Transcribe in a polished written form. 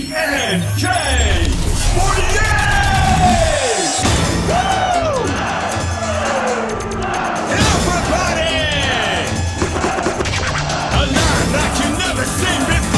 BNK 48! Woo! Everybody! A line like you never seen before!